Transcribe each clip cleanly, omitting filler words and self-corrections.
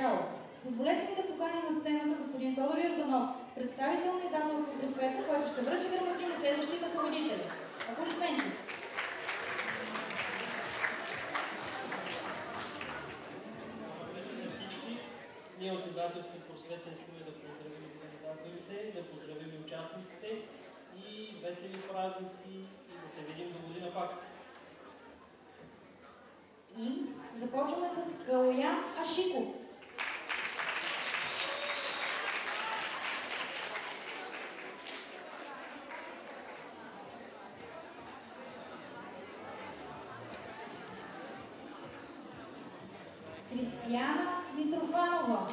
начало. Позволете ми да поканя на сцената господин Тодор Йорданов, представител на издателство Просвета, който ще връчи грамоти на следващите победители. Аплодисменти! Ние от издателство Просвета искаме да поздравим организаторите, да поздравим участниците и весели празници и да се видим до година пак. И започваме с Калоян Ашиков. Кристияна Митрофанова.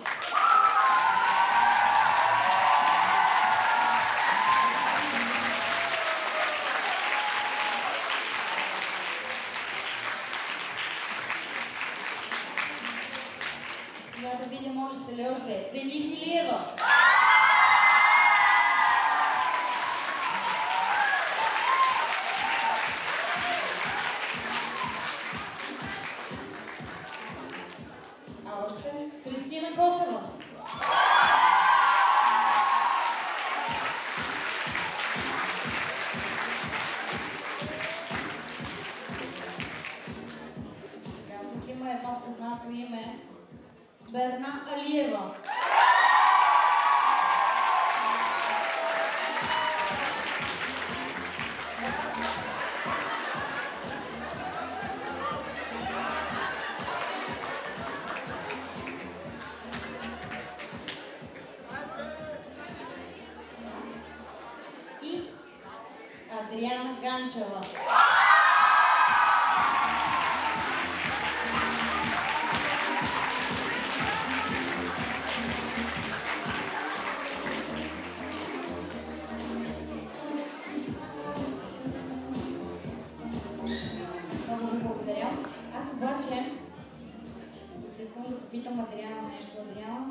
Я да видя, можете ли още. Денис Илиева. А още Кристина Косова. Сега тук има едно познато име. Берна Алиева. И Адриана Ганчева. Обаче, искам да попитам Адриана нещо. Адриана,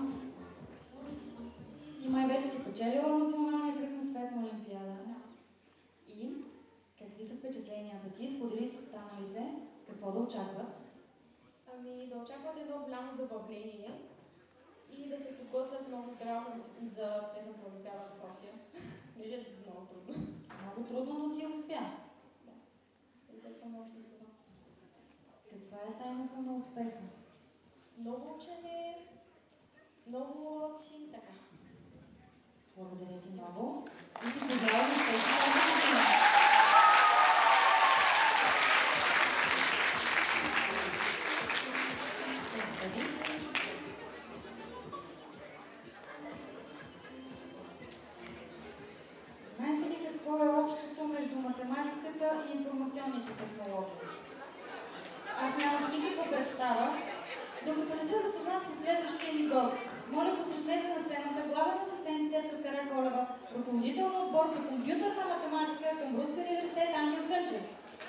ти май вече си почелила националния кръг на цветна олимпиада. И какви са впечатленията ти? Сподели с останалите какво да очакват? Ами да очакват едно голямо забавление и да се подготвят много здраво за цветната олимпиада в София. Неже е много трудно. Много трудно, но ти успя. Да. И съм още това. Каква е тайната на успеха? Много учене, много уроци, така. Благодаря ти много. И ти поздравя успехи тази година. Знаете ли какво е общото между математиката и информационните технологии? Аз нямах никаква представа, докато не се запознах с следващия ни гост. Моля, посрещнете на сцената главен асистент Стефка Караколева, ръководител на отбор по компютърна математика към Руския университет Ангел Гънчев.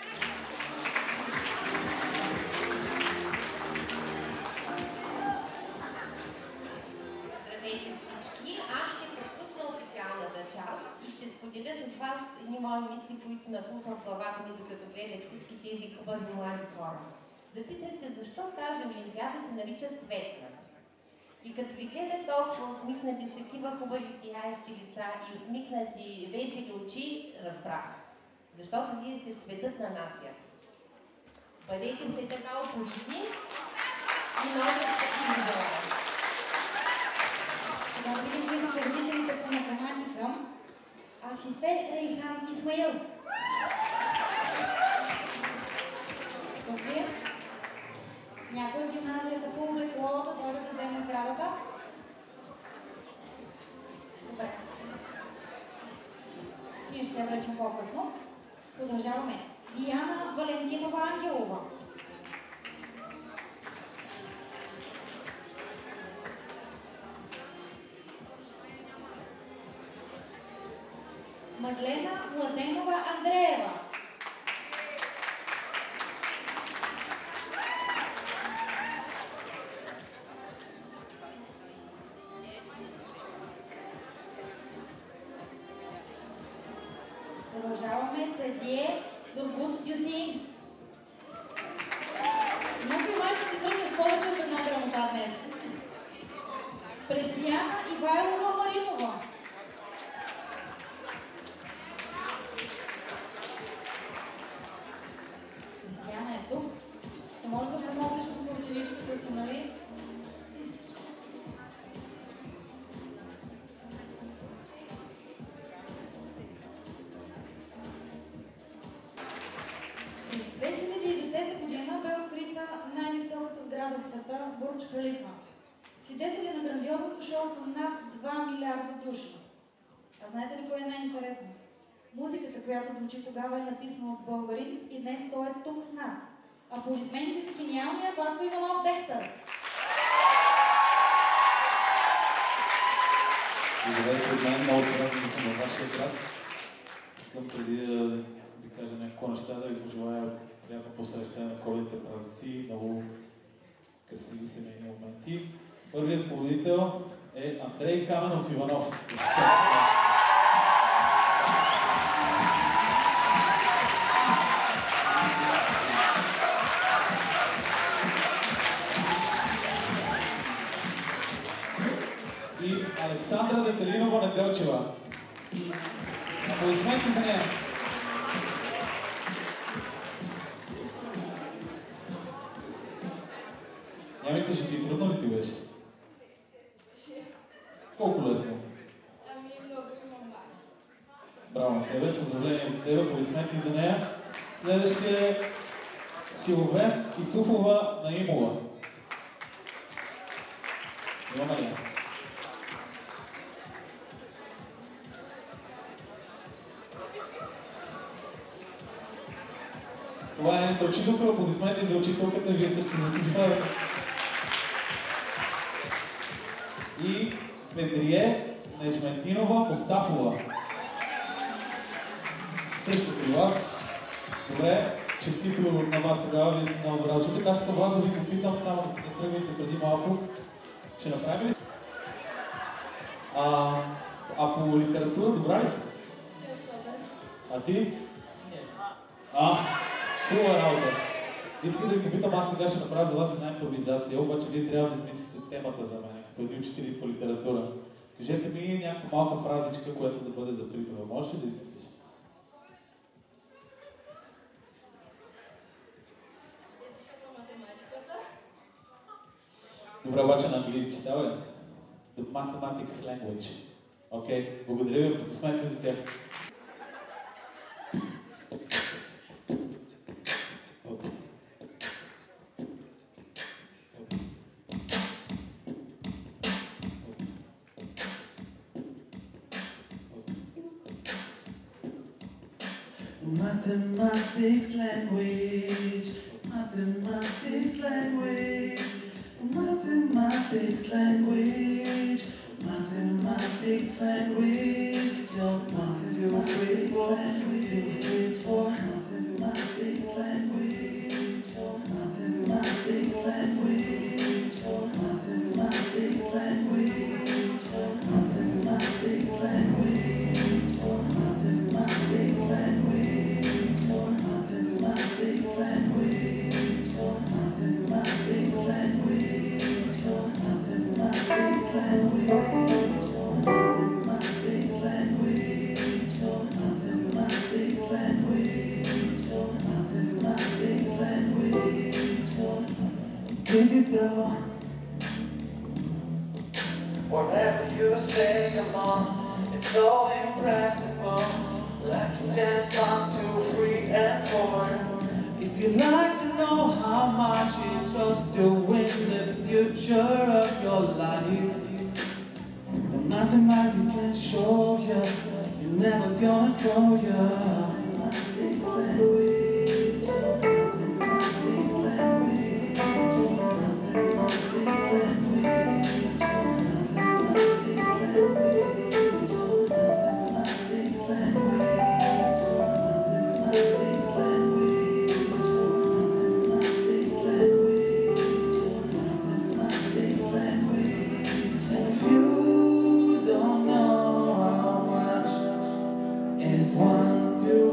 Здравейте всички! Аз ще пропусна официалната част и ще споделя с вас едни мои мисли, които нахлупвам в главата ми, докато гледах всички тези хубави млади хора. Запитах се, защо тази олимпиада се нарича цветна. И като ви гледах толкова усмихнати с такива хубави сияещи лица и усмихнати весели очи, разбрах. Защото вие сте цветът на нацията. Бъдете се така упорити и носят такива дела. Сега видим кои са победителите по математика. Афифе Рейхан Исмаил. Добре. Някой от гимназията по облекло да дойде да вземе наградата? Добре. Ние ще връчим по-късно. Продължаваме. Диана Валентинова Ангелова. Мадлена Младенова Андреева. Продължаваме с Дие Дурбут Юсин. Много и малко си тръгне с повече от една грамота днес. Пресияна Ивайлова Маринова. Пресияна е тук. Ще може да помогнеш на съученичката си, нали? През 2010 година бе открита най-високата сграда в света Бурдж Халифа. Свидетели на грандиозното шоу са над 2 милиарда души. А знаете ли кое е най-интересно? Музиката, която звучи тогава, е написана от българин и днес той е тук с нас. Аплодисментите са гениалния Васко Иванов Декстър. Здравейте от мен, много се радвам да съм във вашия град. Искам преди да ви кажа няколко неща, да ви пожелая приятно посрещане на коледните празници, много красиви семейни моменти. Първият победител е Андрей Каменов Иванов. И Александра Детелинова Неделчева. Аплодисменти за нея. Няма кажи ти, трудно ли ти беше? Колко лесно? Ами много имам Макс. Браво на тебе, поздравления за тебе, аплодисменти за нея. Следващия е Силовен Исуфова Наимова. Имаме ли? Това е нейната учителка, аплодисменти за учителката, вие също не си справяте. И Петрие Нежментинова Остапова. Също при вас. Добре, честито на вас тогава, вие сте много добра учителка. Аз към вас да ви попитам, само да сте тръгнете преди малко. Ще направим ли? А по литература добра ли си? А ти? Хубава работа. Искам да ви попитам, аз сега ще направя за вас една импровизация, обаче вие трябва да измислите темата за мен, като едни учители по литература. Кажете ми някаква малка фразичка, която да бъде за Притова. Можеш ли да измислиш? Езикът на математиката. Добре, обаче на английски става ли? The Mathematics Language. Окей, благодаря ви, аплодисменти за тях. Mathematics language, mathematics language, mathematics language, mathematics language, your mathematics language, for mathematics language, mathematics language, mathematics language, mathematics language, mathematics whatever you say, come on, it's so impressible. Like you dance on 2, 3, and 4. If you'd like to know how much it costs to win the future of your life, the mathematics can show you, you're never gonna go, yeah. Mathematics language, mathematics language, mathematics language, mathematics language, mathematics language. If you don't know how much is 1, 2,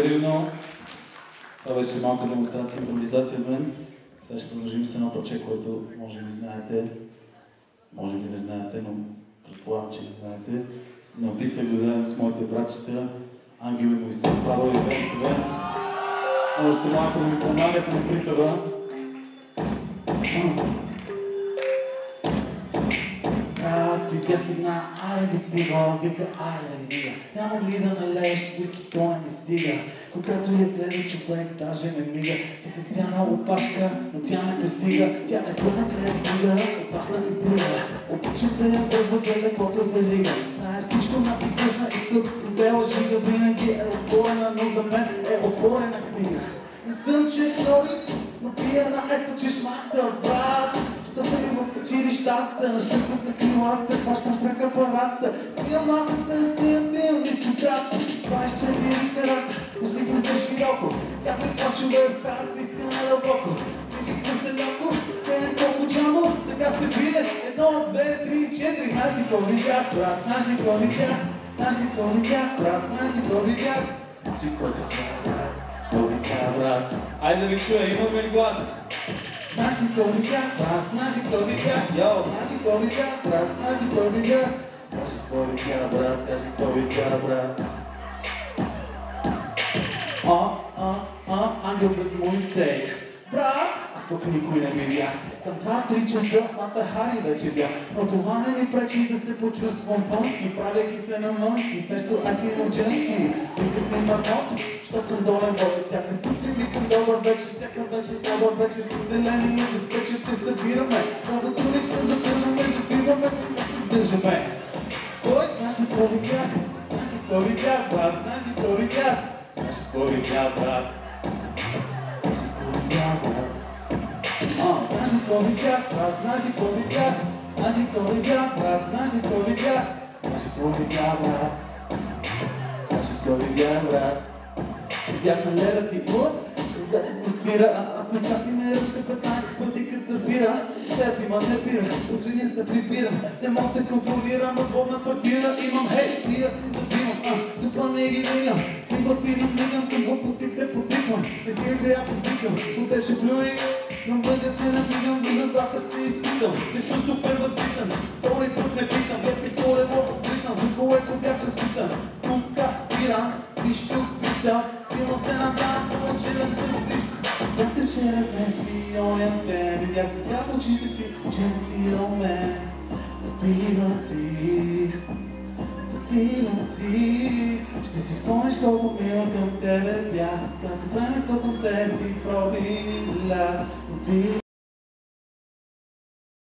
градивно. Това беше малка демонстрация, импровизация от мен. Сега ще продължим с едно парче, което може би знаете. Може би не знаете, но предполагам, че не знаете. Написах го заедно с моите братчета Ангел и Моисей, Павел и Венц. Още малко да ми помагате на припева. Видях една айде пива, вика айде нига. Нямам ли да налееш, уиски то не ми стига. Когато я гледа човек, даже не мига. Тя на опашка, но тя не пристига. Тя е пълна гледа, опасна и друга. Обичам да я вързват за лекота с верига. Знае всичко на изясна и съд. Бела жига винаги е отворена, но за мен е отворена книга. Не съм Чек Норис, но пия на ето чешмата, брат. Що са ми в училищата, настъпвам на крилата, хващам страх апарата. Свия малката, стия ми сестрата. 24 карата, усмихвам се широко. Тя ме почва в карата, искам надълбоко. Вижихме се леко, пеем колко джамбо. Сега сте вие, 1, 2, 3, 4. Знаеш ли какво видях, брат, знаеш ли какво видях? Знаеш ли какво видях, брат, знаеш ли какво видях? Знаеш ли какво видях, брат? Айде да ви чуя, имаме ли глас? Знаеш ли какво видях, брат, знаеш ли какво видях? Йо, знаеш ли какво видях, брат, знаеш ли какво видях? Кажи какво видях, брат, кажи какво видях, брат. Ангел без Моисей. Брат, аз тук никой не видях. Към 2-3 часа Мата Хари вече бях. Но това не ми пречи да се почувствам фънки, правяки се на мънки, срещу акимодженки. Викат ми мармот, защото съм долен вода. Всяка сутрин викам добър вечер, всяка вечер добър вечер. С зелени и безпечер се събираме. Много туничка задържаме, забиваме, когато издържаме. Кой? Знаеш ли какво видях? Знаеш ли какво видях, брат? Знаеш ли какво видях? Знаеш ли какво видях, брат? Знаеш ли какво видях, брат, знаеш ли какво видях? Знаеш ли какво видях, брат, знаеш ли какво видях? Знаеш ли какво видях, брат? Знаеш ли какво видях, брат? Видях на леда ти луд, когато ме спира. Аз се стати ме ръчка 15 пъти, като събира. След има не пира, утре не се прибира. Не мога се контролирам от водна квартира. Имам хей, пия и забивам, тупа не ги дигам. Миготирам, мигам, към глупостите потиквам. Не си грея потикам, отеше плюи. Но бъде се напигам, резултата ще изпитам. Не съм супер възпитан, втори път не питам. Лепи колело откритам, за което бях разпитан. Тук спирам, виж тук, виж там. Филма се надам, повечерам те виждам. Както вчера днес си оня ден, видях в очите ти, че не си ромен. Отивам си, отивам си. Ще си спомнеш колко мил към тебе бях, като времето към теб си пробила. Отивам